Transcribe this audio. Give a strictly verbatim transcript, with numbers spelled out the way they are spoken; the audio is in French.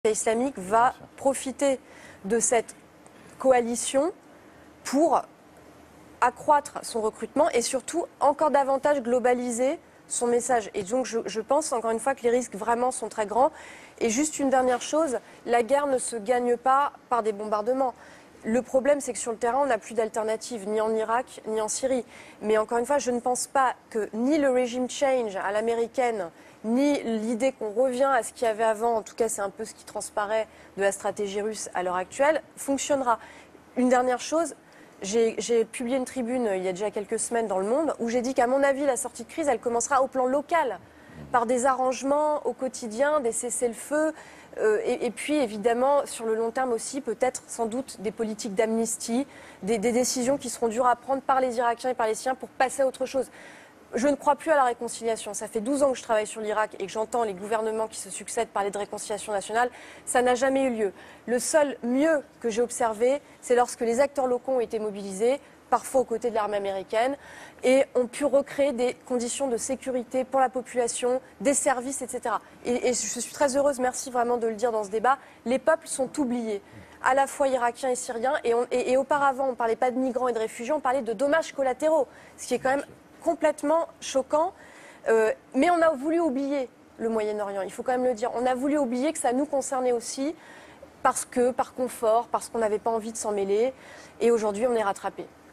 islamique va profiter de cette coalition pour accroître son recrutement et surtout encore davantage globaliser son message. Et donc je, je pense encore une fois que les risques vraiment sont très grands. Et juste une dernière chose, la guerre ne se gagne pas par des bombardements. Le problème, c'est que sur le terrain, on n'a plus d'alternative, ni en Irak, ni en Syrie. Mais encore une fois, je ne pense pas que ni le régime change à l'américaine, ni l'idée qu'on revient à ce qu'il y avait avant, en tout cas c'est un peu ce qui transparaît de la stratégie russe à l'heure actuelle, fonctionnera. Une dernière chose, j'ai publié une tribune il y a déjà quelques semaines dans Le Monde où j'ai dit qu'à mon avis, la sortie de crise, elle commencera au plan local, par des arrangements au quotidien, des cessez-le-feu, euh, et, et puis évidemment, sur le long terme aussi, peut-être sans doute des politiques d'amnistie, des, des décisions qui seront dures à prendre par les Irakiens et par les Syriens pour passer à autre chose. Je ne crois plus à la réconciliation. Ça fait douze ans que je travaille sur l'Irak et que j'entends les gouvernements qui se succèdent parler de réconciliation nationale. Ça n'a jamais eu lieu. Le seul mieux que j'ai observé, c'est lorsque les acteurs locaux ont été mobilisés, parfois aux côtés de l'armée américaine, et ont pu recréer des conditions de sécurité pour la population, des services, et cetera. Et, et je suis très heureuse, merci vraiment de le dire dans ce débat, les peuples sont oubliés, à la fois irakiens et syriens, et, on, et, et auparavant on ne parlait pas de migrants et de réfugiés, on parlait de dommages collatéraux, ce qui est quand même complètement choquant, euh, mais on a voulu oublier le Moyen-Orient, il faut quand même le dire. On a voulu oublier que ça nous concernait aussi, parce que, par confort, parce qu'on n'avait pas envie de s'en mêler, et aujourd'hui on est rattrapé.